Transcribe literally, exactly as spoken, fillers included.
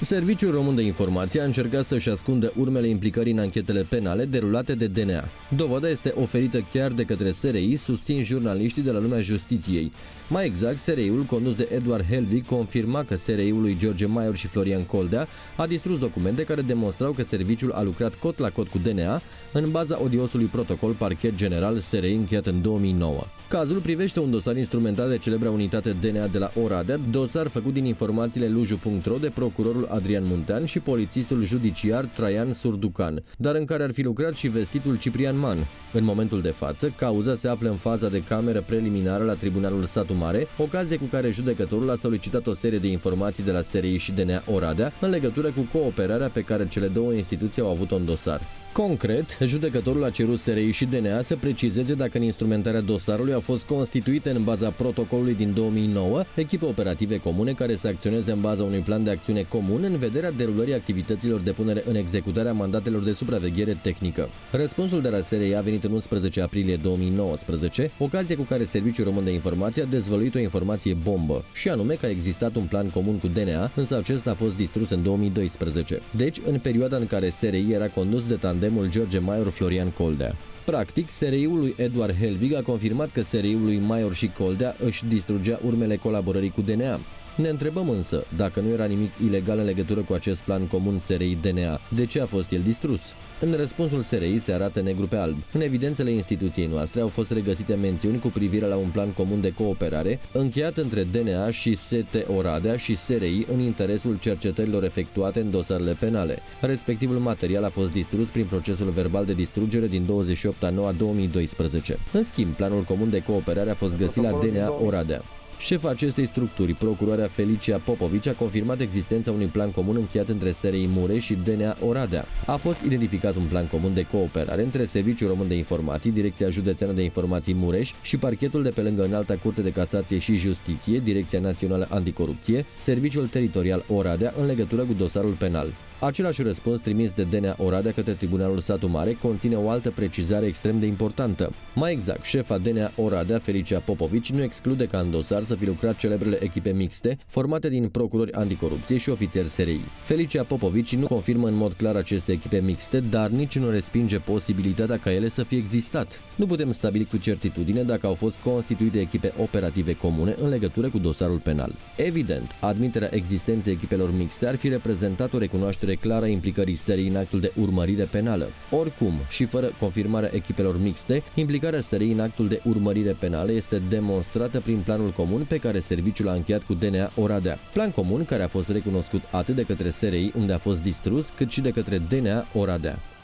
Serviciul Român de Informație a încercat să-și ascundă urmele implicării în anchetele penale derulate de D N A. Dovada este oferită chiar de către S R I, susțin jurnaliștii de la Lumea Justiției. Mai exact, S R I-ul condus de Eduard Helvig confirma că S R I-ul lui George Maior și Florian Coldea a distrus documente care demonstrau că serviciul a lucrat cot la cot cu D N A în baza odiosului protocol Parchet General S R I încheiat în două mii nouă. Cazul privește un dosar instrumentat de celebra unitate D N A de la Oradea, dosar făcut din informațiile luju punct ro de procurorul Adrian Muntean și polițistul judiciar Traian Surducan, dar în care ar fi lucrat și vestitul Ciprian Man. În momentul de față, cauza se află în faza de cameră preliminară la Tribunalul Satu Mare, ocazie cu care judecătorul a solicitat o serie de informații de la S R I și D N A Oradea în legătură cu cooperarea pe care cele două instituții au avut-o în dosar. Concret, judecătorul a cerut S R I și D N A să precizeze dacă în instrumentarea dosarului au fost constituite în baza protocolului din două mii nouă echipe operative comune care să acționeze în baza unui plan de acțiune comun în vederea derulării activităților de punere în executare a mandatelor de supraveghere tehnică. Răspunsul de la S R I a venit în unsprezece aprilie două mii nouăsprezece, ocazie cu care Serviciul Român de Informație a dezvăluit o informație bombă, și anume că a existat un plan comun cu D N A, însă acesta a fost distrus în două mii doisprezece. Deci, în perioada în care S R I era condus de tandemul George Maior-Florian Coldea. Practic, S R I-ul lui Eduard Helvig a confirmat că S R I-ul lui Maior și Coldea își distrugea urmele colaborării cu D N A. Ne întrebăm însă, dacă nu era nimic ilegal în legătură cu acest plan comun S R I-D N A, de ce a fost el distrus? În răspunsul S R I se arată negru pe alb. În evidențele instituției noastre au fost regăsite mențiuni cu privire la un plan comun de cooperare încheiat între D N A și S T Oradea și S R I în interesul cercetărilor efectuate în dosarele penale. Respectivul material a fost distrus prin procesul verbal de distrugere din douăzeci și opt a nouă a două mii doisprezece. În schimb, planul comun de cooperare a fost găsit la D N A Oradea. Șefa acestei structuri, procuroarea Felicia Popovici, a confirmat existența unui plan comun încheiat între S R I Mureș și D N A Oradea. A fost identificat un plan comun de cooperare între Serviciul Român de Informații, Direcția Județeană de Informații Mureș și parchetul de pe lângă Înalta Curte de Casație și Justiție, Direcția Națională Anticorupție, Serviciul Teritorial Oradea în legătură cu dosarul penal. Același răspuns trimis de D N A Oradea către Tribunalul Satu Mare conține o altă precizare extrem de importantă. Mai exact, șefa D N A Oradea, Felicia Popovici, nu exclude ca în dosar să fi lucrat celebrele echipe mixte formate din procurori anticorupție și ofițeri S R I. Felicia Popovici nu confirmă în mod clar aceste echipe mixte, dar nici nu respinge posibilitatea ca ele să fie existat. Nu putem stabili cu certitudine dacă au fost constituite echipe operative comune în legătură cu dosarul penal. Evident, admiterea existenței echipelor mixte ar fi reprezentat o recunoaștere clară a implicării S R I în actul de urmărire penală. Oricum, și fără confirmarea echipelor mixte, implicarea S R I în actul de urmărire penală este demonstrată prin planul comun pe care serviciul a încheiat cu D N A Oradea. Plan comun care a fost recunoscut atât de către S R I, unde a fost distrus, cât și de către D N A Oradea.